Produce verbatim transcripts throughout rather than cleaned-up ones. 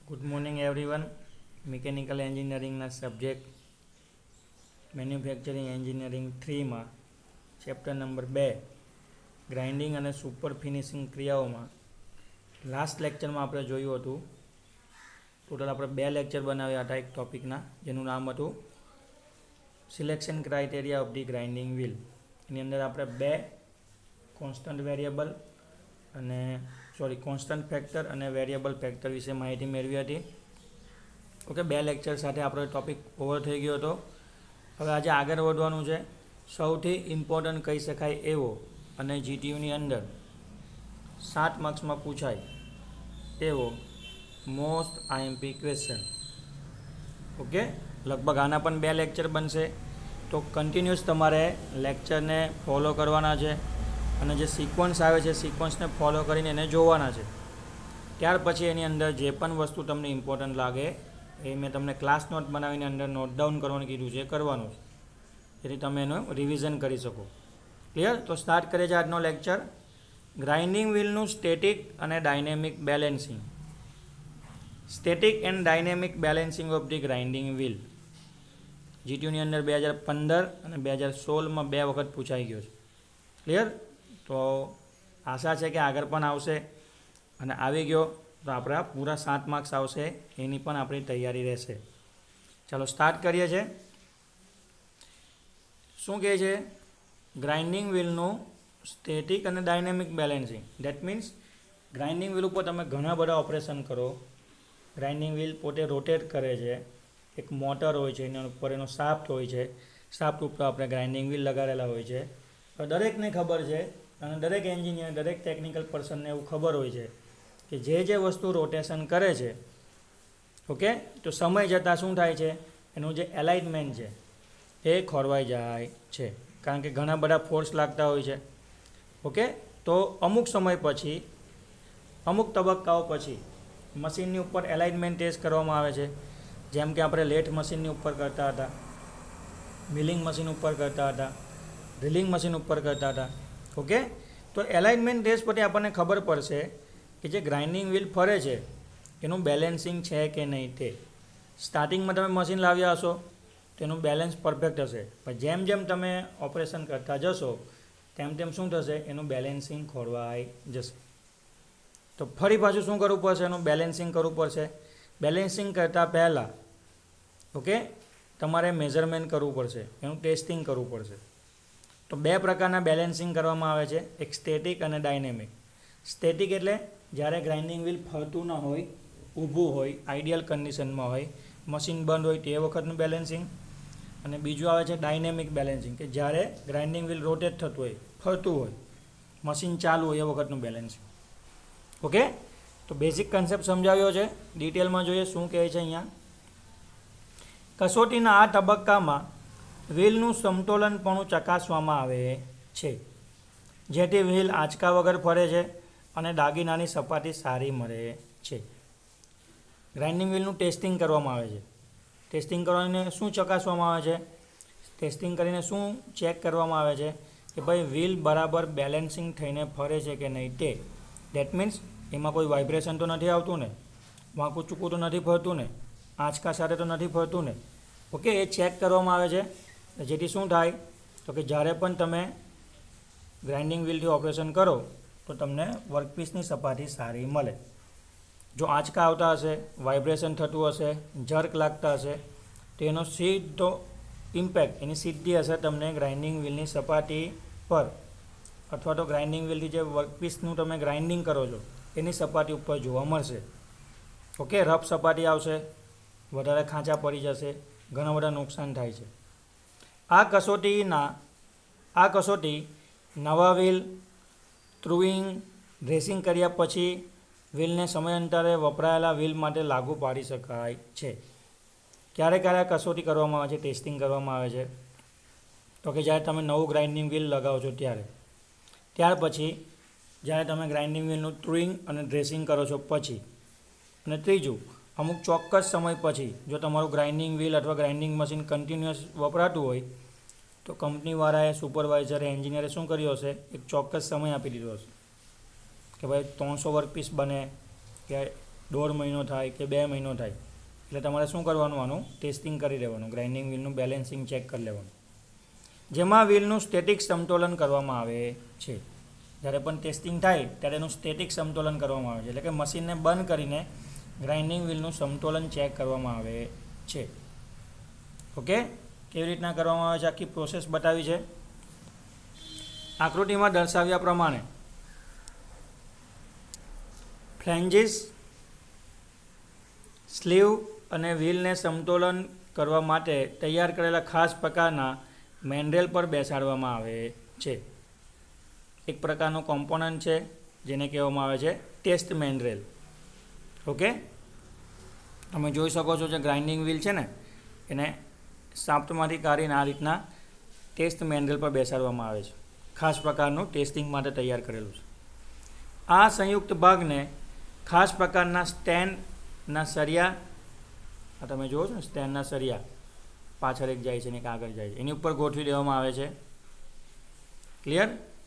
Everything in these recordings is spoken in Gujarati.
Good morning everyone. મિકેનિકલ એન્જિનિયરિંગના સબ્જેક્ટ મેન્યુફેક્ચરિંગ એન્જિનિયરિંગ થ્રીમાં ચેપ્ટર નંબર બે ગ્રાઇન્ડિંગ અને સુપર ફિનિશિંગ ક્રિયાઓમાં લાસ્ટ લેક્ચરમાં આપણે જોયું હતું. ટોટલ આપણે બે લેક્ચર બનાવ્યા હતા એક ટોપિકના, જેનું નામ હતું selection criteria of the grinding wheel. એની અંદર આપણે બે કોન્સ્ટન્ટ વેરિયેબલ અને સોરી કોન્સ્ટન્ટ ફેક્ટર અને વેરિયેબલ ફેક્ટર વિશે માહિતી મેળવી હતી. ઓકે, બે લેક્ચર સાથે આપણો ટોપિક ઓવર થઈ ગયો હતો. હવે આજે આગળ વધવાનું છે. સૌથી ઇમ્પોર્ટન્ટ કહી શકાય એવો અને જીટીયુની અંદર સાત માર્ક્સમાં પૂછાય એવો મોસ્ટ આઈએમપી ક્વેશ્ચન. ઓકે, લગભગ આના પણ બે લેક્ચર બનશે, તો કન્ટિન્યુઅસ તમારે લેક્ચરને ફોલો કરવાના છે અને જે સિક્વન્સ આવે છે સિક્વન્સને ફોલો કરીને એને જોવાના છે. ત્યાર પછી એની અંદર જે પણ વસ્તુ તમને ઇમ્પોર્ટન્ટ લાગે એ મેં તમને ક્લાસ નોટ બનાવીને અંદર નોટ ડાઉન કરવાનું કીધું છે, કરવાનું છે, જેથી તમે એનું રિવિઝન કરી શકો. ક્લિયર? તો સ્ટાર્ટ કરીએ છીએ આજનો લેક્ચર. ગ્રાઇન્ડિંગ વ્હીલનું સ્ટેટિક અને dynamic balancing. Static and dynamic balancing of the grinding wheel જીટીયુની અંદર બે હજાર પંદર અને બે હજાર સોળમાં બે વખત પૂછાઈ ગયો છે. ક્લિયર? તો આશા છે કે આગળ પણ આવશે, અને આવી ગયો તો આપણા પૂરા સાત માર્ક્સ આવશે, એની પણ આપણી તૈયારી રહેશે. ચાલો સ્ટાર્ટ કરીએ છીએ. શું કહે છે? ગ્રાઇન્ડિંગ વ્હીલનું સ્ટેટિક અને dynamic balancing. That means grinding wheel ઉપર તમે ઘણા બધા ઓપરેશન કરો. ગ્રાઇન્ડિંગ વ્હીલ પોતે રોટેટ કરે છે, એક મોટર હોય છે, એના ઉપર એનો શાફ્ટ હોય છે, શાફ્ટ ઉપર આપણે ગ્રાઇન્ડિંગ વ્હીલ લગાડેલા હોય છે. તો દરેકને ખબર છે, અને દરેક એન્જિનિયર દરેક ટેકનિકલ પર્સનને એવું ખબર હોય છે કે જે જે વસ્તુ રોટેશન કરે છે, ઓકે, તો સમય જતાં શું થાય છે, એનું જે એલાઇનમેન્ટ છે એ ખોરવાઈ જાય છે, કારણ કે ઘણા બધા ફોર્સ લાગતા હોય છે. ઓકે, તો અમુક સમય પછી, અમુક તબક્કાઓ પછી મશીનની ઉપર એલાઇનમેન્ટ ટેસ્ટ કરવામાં આવે છે. જેમ કે આપણે લેથ મશીનની ઉપર કરતા હતા, મિલિંગ મશીન ઉપર કરતા હતા, ડ્રિલિંગ મશીન ઉપર કરતા હતા. ઓકે, તો એલાઇનમેન્ટ ટેસ્ટ પછી આપણને ખબર પડશે કે જે ગ્રાઇન્ડિંગ વ્હીલ ફરે છે એનું બેલેન્સિંગ છે કે નહીં. તે સ્ટાર્ટિંગમાં તમે મશીન લાવ્યા હશો તો એનું બેલેન્સ પરફેક્ટ હશે, પણ જેમ જેમ તમે ઓપરેશન કરતા જશો તેમ તેમ શું થશે, એનું બેલેન્સિંગ ખોરવાઈ જશે. તો ફરી પાછું શું કરવું પડશે, એનું બેલેન્સિંગ કરવું પડશે. બેલેન્સિંગ કરતાં પહેલાં ઓકે તમારે મેઝરમેન્ટ કરવું પડશે, એનું ટેસ્ટિંગ કરવું પડશે. તો બે પ્રકારના બેલેન્સિંગ કરવામાં આવે છે, એક સ્ટેટિક અને ડાયનેમિક. સ્ટેટિક એટલે જ્યારે ગ્રાઇન્ડિંગ વ્હીલ ફરતું ન હોય, ઊભું હોય, આઈડિયલ કન્ડિશનમાં હોય, મશીન બંધ હોય તે વખતનું બેલેન્સિંગ. અને બીજું આવે છે ડાયનેમિક બેલેન્સિંગ, કે જ્યારે ગ્રાઇન્ડિંગ વ્હીલ રોટેટ થતું હોય, ફરતું હોય, મશીન ચાલુ હોય એ વખતનું બેલેન્સિંગ. ઓકે, તો બેઝિક કન્સેપ્ટ સમજાવ્યો છે. ડિટેલમાં જોઈએ શું કહે છે અહીંયા. કસોટીના આ તબક્કામાં વ્હીલનું સમતોલનપણું ચકાસવામાં આવે છે, જેથી વ્હીલ આંચકા વગર ફરે છે અને દાગીનાની સપાટી સારી મળે છે. ગ્રાઇન્ડિંગ વ્હીલનું ટેસ્ટિંગ કરવામાં આવે છે. ટેસ્ટિંગ કરીને શું ચકાસવામાં આવે છે, ટેસ્ટિંગ કરીને શું ચેક કરવામાં આવે છે કે ભાઈ વ્હીલ બરાબર બેલેન્સિંગ થઈને ફરે છે કે નહીં તે. દેટ મીન્સ એમાં કોઈ વાઇબ્રેશન તો નથી આવતું ને, વાંકું ચૂકું તો નથી ફરતું ને, આંચકા સાથે તો નથી ફરતું ને. ઓકે, એ ચેક કરવામાં આવે છે, જેથી શું થાય તો કે જ્યારે પણ તમે ગ્રાઇન્ડિંગ વ્હીલથી ઓપરેશન કરો તો તમને વર્કપીસની સપાટી સારી મળે. જો આંચકા આવતા હશે, વાઇબ્રેશન થતું હશે, જર્ક લાગતા હશે, તો એનો સીધો ઇમ્પેક્ટ, એની સીધી અસર તમને ગ્રાઇન્ડિંગ વ્હીલની સપાટી પર અથવા તો ગ્રાઇન્ડિંગ વ્હીલથી જે વર્કપીસનું તમે ગ્રાઇન્ડિંગ કરો છો એની સપાટી ઉપર જોવા મળશે. ઓકે, રફ સપાટી આવશે, વધારે ખાંચા પડી જશે, ઘણા બધા નુકસાન થાય છે. આ કસોટીના આ કસોટી નવા વ્હીલ, થ્રુઇંગ, ડ્રેસિંગ કર્યા પછી વ્હીલને સમયાંતરે વપરાયેલા વ્હીલ માટે લાગુ પાડી શકાય છે. ક્યારે ક્યારે કસોટી કરવામાં આવે છે, ટેસ્ટિંગ કરવામાં આવે છે, તો કે જ્યારે તમે નવું ગ્રાઇન્ડિંગ વ્હીલ લગાવો છો ત્યારે. ત્યાર પછી જ્યારે તમે ગ્રાઇન્ડિંગ વ્હીલનું થ્રુઇંગ અને ડ્રેસિંગ કરો છો પછી. અને ત્રીજું, અમુક ચોક્કસ સમય પછી જો તમારું ગ્રાઇન્ડિંગ વ્હીલ અથવા ગ્રાઇન્ડિંગ મશીન કન્ટિન્યુઅસ વપરાતું હોય તો કંપનીવાળાએ, સુપરવાઇઝરે, એન્જિનિયરે શું કર્યું હશે, એક ચોક્કસ સમય આપી દીધો હશે કે ભાઈ ત્રણસો વર્કપીસ બને કે દોઢ મહિનો થાય કે બે મહિનો થાય એટલે તમારે શું કરવાનું, આનું ટેસ્ટિંગ કરી લેવાનું, ગ્રાઇન્ડિંગ વ્હીલનું બેલેન્સિંગ ચેક કરી લેવાનું, જેમાં વ્હીલનું સ્ટેટિક સમતોલન કરવામાં આવે છે. જ્યારે પણ ટેસ્ટિંગ થાય ત્યારે એનું સ્ટેટિક સમતોલન કરવામાં આવે છે, એટલે કે મશીનને બંધ કરીને ગ્રાઇન્ડિંગ વ્હીલનું સમતોલન ચેક કરવામાં આવે છે. ઓકે, કેવી રીતના કરવામાં આવે છે આખી પ્રોસેસ બતાવી છે. આકૃતિમાં દર્શાવ્યા પ્રમાણે ફ્લેન્જીસ, સ્લીવ અને વ્હીલને સમતોલન કરવા માટે તૈયાર કરેલા ખાસ પ્રકારના મેન્ડ્રેલ પર બેસાડવામાં આવે છે. એક પ્રકારનો કોમ્પોનન્ટ છે જેને કહેવામાં આવે છે ટેસ્ટ મેન્ડ્રેલ. ઓકે, તમે જોઈ શકો છો જે ગ્રાઇન્ડિંગ વ્હીલ છે ને એને શાફ્ટમાંથી કાઢીને આ રીતના ટેસ્ટ મેન્ડ્રેલ પર બેસાડવામાં આવે છે. ખાસ પ્રકારનું ટેસ્ટિંગ માટે તૈયાર કરેલું છે. આ સંયુક્ત ભાગને ખાસ પ્રકારના સ્ટેન્ડના સરિયા, આ તમે જુઓ છો ને સ્ટેન્ડના સરિયા, પાછળ એક જાય છે ને એક આગળ જાય છે, એની ઉપર ગોઠવી દેવામાં આવે છે. ક્લિયર?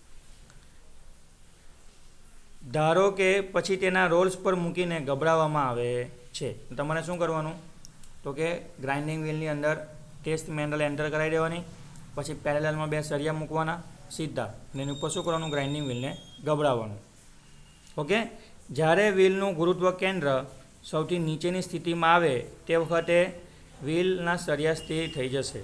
ધારો કે પછી તેના રોલ્સ પર મૂકીને ગભરાવવામાં આવે છે. તમારે શું કરવાનું તો કે ગ્રાઇન્ડિંગ વ્હીલની અંદર ટેસ્ટ મેન્ડલ એન્ટર કરાવી દેવાની, પછી પેરેલલમાં બે સરિયા મૂકવાના સીધા, અને એની ઉપર શું કરવાનું, ગ્રાઇન્ડિંગ વ્હીલને ગભરાવવાનું. ઓકે, જ્યારે વ્હીલનું ગુરુત્વ કેન્દ્ર સૌથી નીચેની સ્થિતિમાં આવે તે વખતે વ્હીલના સરિયા સ્થિર થઈ જશે.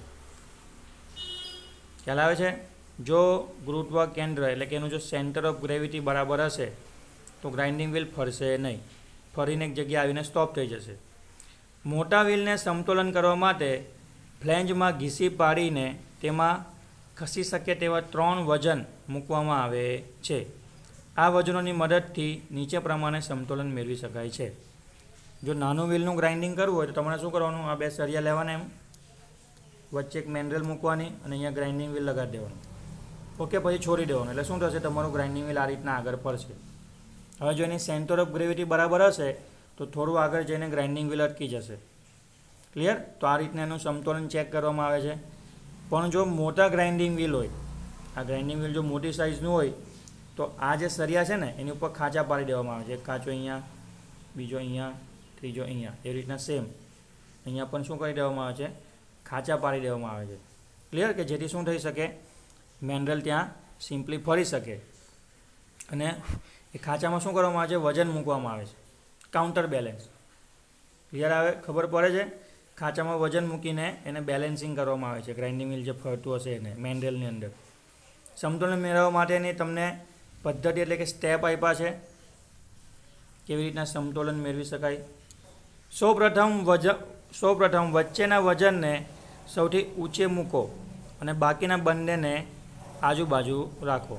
ખ્યાલ આવે છે? જો ગુરુત્વ કેન્દ્ર એટલે કે એનું જો સેન્ટર ઓફ ગ્રેવિટી બરાબર હશે તો ગ્રાઇન્ડિંગ વ્હીલ ફરશે નહીં, ફરીને એક જગ્યાએ આવીને સ્ટોપ થઈ જશે. મોટા વ્હીલને સમતોલન કરવા માટે ફ્લેન્જમાં ઘીસી પાડીને તેમાં ખસી શકે તેવા ત્રણ વજન મૂકવામાં આવે છે. આ વજનોની મદદથી નીચે પ્રમાણે સમતોલન મેળવી શકાય છે. જો નાનું વ્હીલનું ગ્રાઇન્ડિંગ કરવું હોય તો તમારે શું કરવાનું, આ બે સરિયા લેવાના, એમ વચ્ચે એક મેન્ડ્રેલ મૂકવાની અને અહીંયા ગ્રાઇન્ડિંગ વ્હીલ લગાડી દેવાનું. ઓકે, પછી છોડી દેવાનું, એટલે શું થશે, તમારું ગ્રાઇન્ડિંગ વ્હીલ આ રીતના આગળ ફરશે. હવે જો એની સેન્ટર ઓફ ગ્રેવિટી બરાબર હશે તો થોડું આગળ જઈને ગ્રાઇન્ડિંગ વ્હીલ અટકી જશે. ક્લિયર? તો આ રીતના એનું સમતોલન ચેક કરવામાં આવે છે. પણ જો મોટા ગ્રાઇન્ડિંગ વ્હીલ હોય, આ ગ્રાઇન્ડિંગ વ્હીલ જો મોટી સાઇઝનું હોય તો આ જે સરિયા છે ને એની ઉપર ખાંચા પાડી દેવામાં આવે છે. એક ખાંચો અહીંયા, બીજો અહીંયા, ત્રીજો અહીંયા, એ રીતના સેમ અહીંયા પણ શું કરી દેવામાં આવે છે, ખાંચા પાડી દેવામાં આવે છે. ક્લિયર? કે જેથી શું થઈ શકે, મેન્ડલ ત્યાં સિમ્પલી ફરી શકે. અને એ ખાંચામાં શું કરવામાં આવે છે, વજન મૂકવામાં આવે છે, કાઉન્ટર બેલેન્સ. ક્લિયર આવે? ખબર પડે છે? ખાંચામાં વજન મૂકીને એને બેલેન્સિંગ કરવામાં આવે છે, ગ્રાઇન્ડિંગ વ્હીલ જે ફરતું હશે એને મેન્ડલની અંદર. સમતોલન મેળવવા માટેની તમને પદ્ધતિ એટલે કે સ્ટેપ આપ્યા છે, કેવી રીતના સમતોલન મેળવી શકાય. સૌપ્રથમ વજન સૌપ્રથમ વચ્ચેના વજનને સૌથી ઊંચે મૂકો અને બાકીના બંનેને આજુબાજુ રાખો.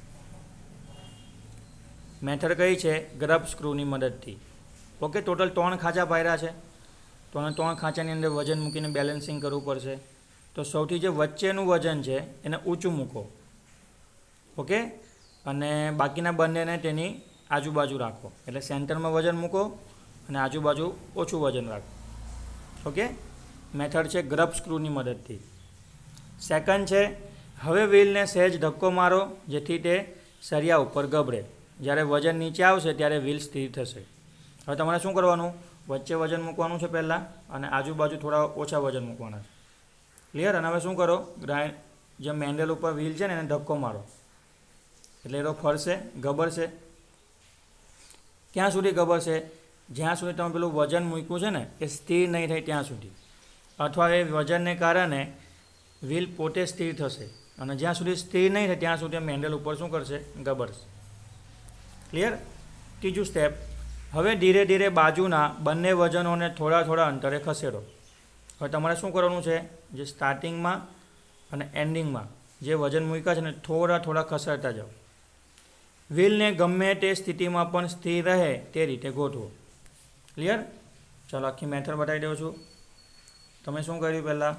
મેથડ કઈ છે, ગ્રબ સ્ક્રૂની મદદથી. ઓકે, ટોટલ ત્રણ ખાંચા પાડ્યા છે તો અને ત્રણ ખાંચાની અંદર વજન મૂકીને બેલેન્સિંગ કરવું પડશે. તો સૌથી જે વચ્ચેનું વજન છે એને ઊંચું મૂકો. ઓકે, અને બાકીના બંનેને તેની આજુબાજુ રાખો, એટલે સેન્ટરમાં વજન મૂકો અને આજુબાજુ ઓછું વજન રાખો. ઓકે, મેથડ છે ગ્રબ સ્ક્રૂની મદદથી. સેકન્ડ છે, હવે વ્હીલને સહેજ ધક્કો મારો જેથી તે સરિયા ઉપર ગભરે. જ્યારે વજન નીચે આવશે ત્યારે વ્હીલ સ્થિર થશે. હવે તમારે શું કરવાનું, વચ્ચે વજન મૂકવાનું છે પહેલાં અને આજુબાજુ થોડા ઓછા વજન મૂકવાના છે. ક્લિયર? અને હવે શું કરો, ગ્રાઇન્ડ જે મેન્ડલ ઉપર વ્હીલ છે ને એને ધક્કો મારો એટલે એનો ફરશે, ગભરશે. ક્યાં સુધી ગભરશે? જ્યાં સુધી તમે પેલું વજન મૂક્યું છે ને એ સ્થિર નહીં થાય ત્યાં સુધી, અથવા એ વજનને કારણે વ્હીલ પોતે સ્થિર થશે. અને જ્યાં સુધી સ્થિર નહીં થાય ત્યાં સુધી મેન્ડલ ઉપર શું કરશે, ગભરશે. ક્લિયર? ત્રીજું સ્ટેપ, હવે ધીરે ધીરે બાજુના બંને વજનોને થોડા થોડા અંતરે ખસેડો. હવે તમારે શું કરવાનું છે, જે સ્ટાર્ટિંગમાં અને એન્ડિંગમાં જે વજન મૂક્યા છે ને થોડા થોડા ખસેડતા જાઓ. વ્હીલને ગમે તે સ્થિતિમાં પણ સ્થિર રહે તે રીતે ગોઠવો. ક્લિયર? ચાલો આખી મેથડ બતાવી દઉં છું. તમે શું કર્યું, પહેલાં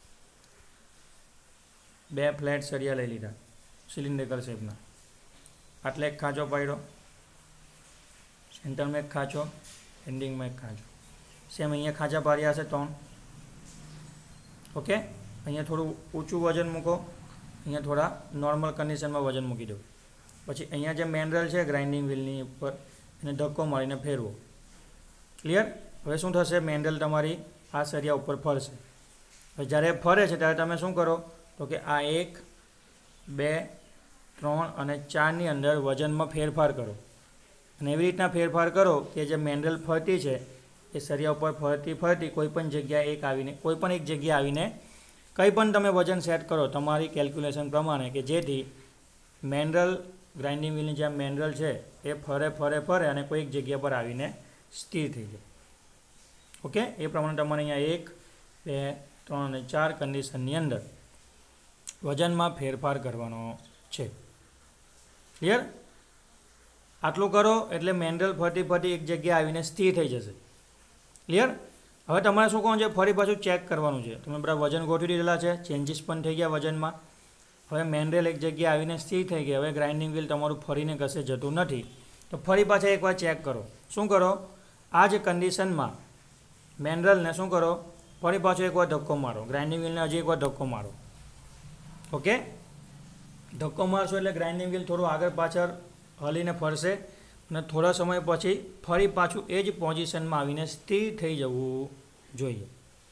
બે ફ્લેટ સરિયા લઈ લીધા સિલિન્ડ્રિકલ શેપના, આટલે એક ખાંચો પાડ્યો, સેન્ટરમાં એક ખાંચો, એન્ડિંગમાં એક ખાંચો. સેમ અહીંયા ખાંચા પાડ્યા હશે ત્રણ. ઓકે, અહીંયા થોડું ઊંચું વજન મૂકો, અહીંયા થોડા નોર્મલ કન્ડિશનમાં વજન મૂકી દો. પછી અહીંયા જે મેન્ડલ છે ગ્રાઇન્ડિંગ વ્હીલની ઉપર એને ધક્કો મારીને ફેરવો. ક્લિયર? હવે શું થશે, મેન્ડલ તમારી આ સરિયા ઉપર ફરશે. હવે જ્યારે ફરે છે ત્યારે તમે શું કરો તો કે આ એક બે ત્રણ અને ચારની અંદર વજનમાં ફેરફાર કરો, અને એવી રીતના ફેરફાર કરો કે જે મેન્ડલ ફરતી છે એ સરિયા ઉપર ફરતી ફરતી કોઈ પણ જગ્યાએ એક આવીને કોઈ પણ એક જગ્યાએ આવીને કંઈ પણ તમે વજન સેટ કરો તમારી કેલ્ક્યુલેશન પ્રમાણે કે જેથી મેન્ડલ ગ્રાઇન્ડિંગ વ્હીલની જે મેન્ડલ છે એ ફરે ફરે ફરે અને કોઈ એક જગ્યા પર આવીને સ્થિર થઈ જાય. ઓકે, એ પ્રમાણે તમારે અહીંયા એક બે ત્રણ અને ચાર કન્ડિશનની અંદર વજનમાં ફેરફાર કરવાનો છે. ક્લિયર? આટલું કરો એટલે મેન્ડલ ફરતી ફરતી એક જગ્યાએ આવીને સ્થિર થઈ જશે. ક્લિયર? હવે તમારે શું કહું છે, ફરી પાછું ચેક કરવાનું છે. તમે બધા વજન ગોઠવી દીધેલા છે, ચેન્જીસ પણ થઈ ગયા વજનમાં. હવે મેન્ડલ એક જગ્યાએ આવીને સ્થિર થઈ ગઈ. હવે ગ્રાઇન્ડિંગ વ્હીલ તમારું ફરીને કશે જતું નથી, તો ફરી પાછા એકવાર ચેક કરો. શું કરો, આ જ કન્ડિશનમાં મેન્ડલને શું કરો, ફરી પાછો એકવાર ધક્કો મારો, ગ્રાઇન્ડિંગ વ્હીલને હજી એકવાર ધક્કો મારો. ઓકે, ધક્કો મારશો એટલે ગ્રાઇન્ડિંગ વ્હીલ થોડું આગળ પાછળ હલીને ફરશે અને થોડા સમય પછી ફરી પાછું એ જ પોઝિશનમાં આવીને સ્થિર થઈ જવું જોઈએ.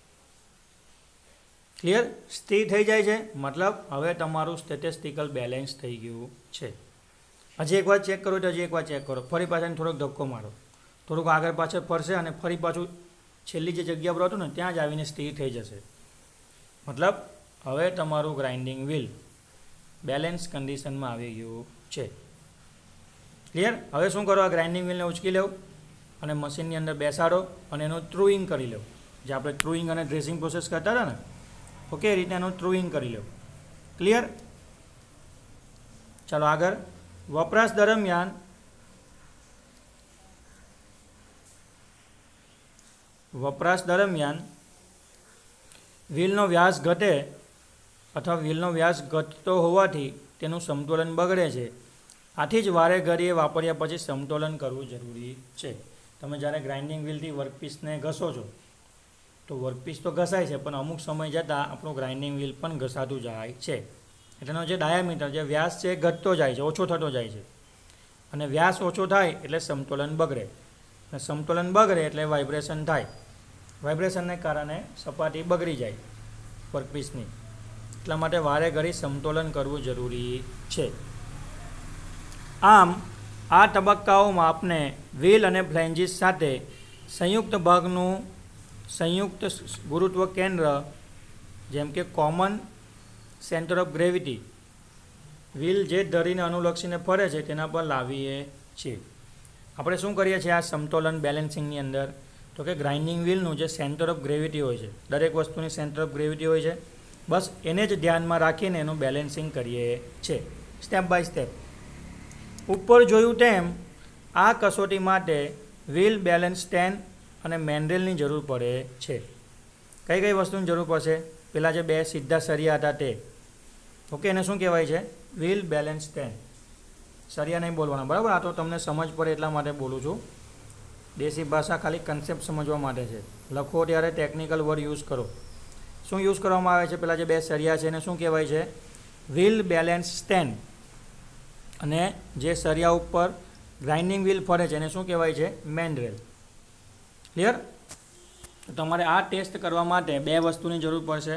ક્લિયર? સ્થિર થઈ જાય છે મતલબ હવે તમારું સ્ટેટિસ્ટિકલ બેલેન્સ થઈ ગયું છે. હજી એકવાર ચેક કરો તો હજી એકવાર ચેક કરો, ફરી પાછળ થોડોક ધક્કો મારો, થોડુંક આગળ પાછળ ફરશે અને ફરી પાછું છેલ્લી જે જગ્યા પર હતું ને ત્યાં જ આવીને સ્થિર થઈ જશે. મતલબ હવે તમારું ગ્રાઇન્ડિંગ વ્હીલ બેલેન્સ કન્ડિશનમાં આવી ગયું છે. ક્લિયર? હવે શું કરો, આ ગ્રાઇન્ડિંગ વ્હીલને ઉચકી લેવું અને મશીનની અંદર બેસાડો અને એનું ટ્રુઈંગ કરી લેવું. જે આપણે ટ્રુઈંગ અને ડ્રેસિંગ પ્રોસેસ કરતા હતા ને, ઓકે, એ રીતે એનું ટ્રુઈંગ કરી લેવું. ક્લિયર? ચાલો આગળ. વપરાશ દરમિયાન વપરાશ દરમિયાન વ્હીલનો વ્યાસ ઘટે અથવા વ્હીલનો વ્યાસ ઘટતો હોવાથી તેનું સમતોલન બગડે છે. આથી જ વારે ઘડીએ વાપર્યા પછી સમતોલન કરવું જરૂરી છે. તમે જ્યારે ગ્રાઇન્ડિંગ વ્હીલથી વર્કપીસને ઘસો છો તો વર્કપીસ તો ઘસાય છે, પણ અમુક સમય જતાં આપણું ગ્રાઇન્ડિંગ વ્હીલ પણ ઘસાતું જાય છે. એટલેનો જે ડાયામીટર જે વ્યાસ છે એ ઘટતો જાય છે, ઓછો થતો જાય છે. અને વ્યાસ ઓછો થાય એટલે સમતોલન બગડે, અને સમતોલન બગડે એટલે વાઇબ્રેશન થાય. વાઇબ્રેશનને કારણે સપાટી બગડી જાય વર્કપીસની. એટલા માટે વારે ઘડી સમતોલન કરવું જરૂરી છે. આમ આ તબક્કાઓમાં આપણે વ્હીલ અને ફ્લેન્જીસ સાથે સંયુક્ત ભાગનું સંયુક્ત ગુરુત્વ કેન્દ્ર જેમ કે common centre of gravity wheel જે ધરીને અનુલક્ષીને ફરે છે તેના પર લાવીએ છીએ. આપણે શું કરીએ છીએ આ સમતોલન બેલેન્સિંગની અંદર, તો કે ગ્રાઇન્ડિંગ વ્હીલનું જે સેન્ટર ઓફ ગ્રેવિટી હોય છે, દરેક વસ્તુની સેન્ટર ઓફ ગ્રેવિટી હોય છે, બસ એને જ ધ્યાનમાં રાખીને એનું બેલેન્સિંગ કરીએ છીએ સ્ટેપ બાય સ્ટેપ. ઉપર જોયું તેમ આ કસોટી માટે વ્હીલ બેલેન્સ સ્ટેન્ડ અને મેન્ડલની જરૂર પડે છે. કઈ કઈ વસ્તુની જરૂર પડશે? પેલા જે બે સીધા સરિયા હતા તે, ઓકે, એને શું કહેવાય છે? Wheel balance stand. સરિયા નહીં બોલવાના, બરાબર? આ તો તમને સમજ પડે એટલા માટે બોલું છું. દેશી ભાષા ખાલી કન્સેપ્ટ સમજવા માટે છે. લખો ત્યારે ટેકનિકલ વર્ડ યુઝ કરો. શું યુઝ કરવામાં આવે છે? પેલા જે બે સરિયા છે એને શું કહેવાય છે? Wheel balance stand. અને જે સરિયા ઉપર ગ્રાઇન્ડિંગ વ્હીલ ફરે છે એને શું કહેવાય છે? મેન્ડલ. ક્લિયર? તો તમારે આ ટેસ્ટ કરવા માટે બે વસ્તુની જરૂર પડશે.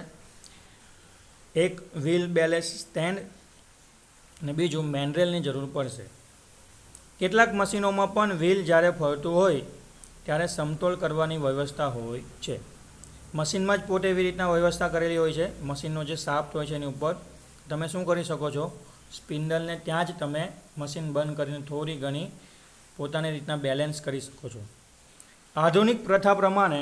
એક વ્હીલ બેલેન્સ સ્ટેન્ડ અને બીજું મેન્ડલની જરૂર પડશે. કેટલાક મશીનોમાં પણ વ્હીલ જ્યારે ફરતું હોય ત્યારે સમતોલ કરવાની વ્યવસ્થા હોય છે. મશીનમાં જ પોતે એવી રીતના વ્યવસ્થા કરેલી હોય છે. મશીનનો જે શાફ્ટ હોય છે એની ઉપર તમે શું કરી શકો છો? સ્પિન્ડલને ત્યાં જ તમે મશીન બંધ કરીને થોડી ઘણી પોતાની રીતના બેલેન્સ કરી શકો છો. આધુનિક પ્રથા પ્રમાણે,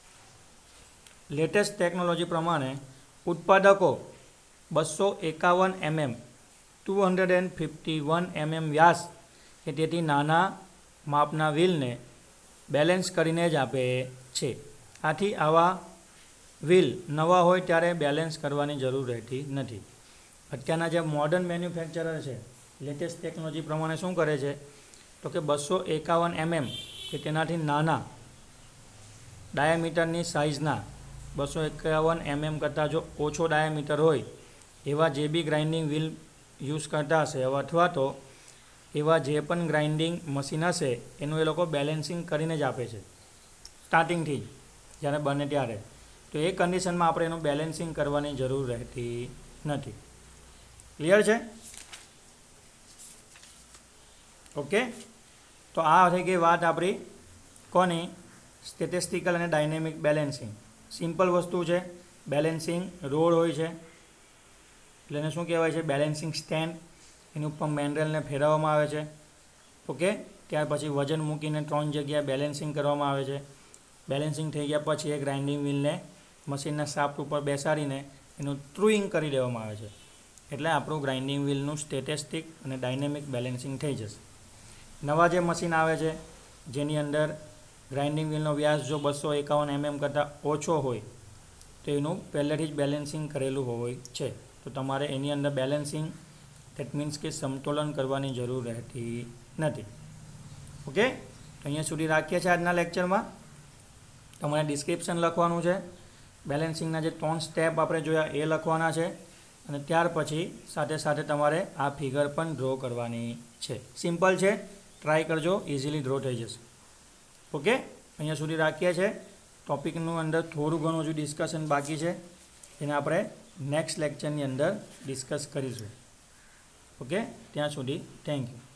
લેટેસ્ટ ટેકનોલોજી પ્રમાણે ઉત્પાદકો બસો એકાવન MM two hundred and fifty one MM વ્યાસ કે તેથી નાના માપના વ્હીલને બેલેન્સ કરીને જ આપે છે. આથી આવા વ્હીલ નવા હોય ત્યારે બેલેન્સ કરવાની જરૂર રહેતી નથી. અત્યારના જે મોડર્ન મેન્યુફેક્ચરર છે લેટેસ્ટ ટેકનોલોજી પ્રમાણે શું કરે છે તો કે બસો એકાવન એમએમ કે તેનાથી નાના ડાયામીટરની સાઇઝના બસો એકાવન એમએમ કરતાં જો ઓછો ડાયામીટર હોય એવા જે બી ગ્રાઇન્ડિંગ વ્હીલ યુઝ કરતા હશે અથવા તો એવા જે પણ ગ્રાઇન્ડિંગ મશીન હશે એનું એ લોકો બેલેન્સિંગ કરીને જ આપે છે. સ્ટાર્ટિંગથી જ જ્યારે બને ત્યારે, તો એ કન્ડિશનમાં આપણે એનું બેલેન્સિંગ કરવાની જરૂર રહેતી નથી. ક્લિયર છે? ઓકે, તો આ થઈ ગઈ વાત આપણી કોની? સ્ટેટિસ્ટિકલ અને ડાયનેમિક બેલેન્સિંગ. સિમ્પલ વસ્તુ છે. બેલેન્સિંગ રોડ હોય છે એટલે એને શું કહેવાય છે? Balancing stand. એની ઉપર મેન્ડલને ફેરવવામાં આવે છે. ઓકે, ત્યાર પછી વજન મૂકીને ત્રણ જગ્યાએ બેલેન્સિંગ કરવામાં આવે છે. બેલેન્સિંગ થઈ ગયા પછી એ ગ્રાઇન્ડિંગ વ્હીલને મશીનના શાફ્ટ ઉપર બેસાડીને એનું ટ્રુઈંગ કરી દેવામાં આવે છે. એટલે આપણું ગ્રાઇન્ડિંગ વ્હીલનું સ્ટેટિસ્ટિક અને ડાયનેમિક બેલેન્સિંગ થઈ જશે. નવા જે મશીન આવે છે જેની અંદર ગ્રાઇન્ડિંગ વ્હીલનો વ્યાસ જો બસો એકાવન એમએમ કરતાં ઓછો હોય તો એનું પહેલેથી જ બેલેન્સિંગ કરેલું હોય છે. તો તમારે એની અંદર બેલેન્સિંગ દેટ મીન્સ કે સમતોલન કરવાની જરૂર રહેતી નથી. ઓકે, તો અહીંયા સુધી રાખીએ છીએ આજના લેક્ચરમાં. તમારે ડિસ્ક્રિપ્શન લખવાનું છે. બેલેન્સિંગના જે ત્રણ સ્ટેપ આપણે જોયા એ લખવાના છે અને ત્યાર પછી સાથે સાથે તમારે આ ફિગર પણ ડ્રો કરવાની છે. સિમ્પલ છે, ટ્રાય કરજો, ઇઝીલી ડ્રો થઈ જશે. ઓકે, અહીંયા સુધી રાખીએ છીએ. ટોપિકનું અંદર થોડું ઘણું હજુ ડિસ્કશન બાકી છે, એને આપણે નેક્સ્ટ લેક્ચરની અંદર ડિસ્કસ કરીશું. ઓકે, ત્યાં સુધી થેન્ક યુ.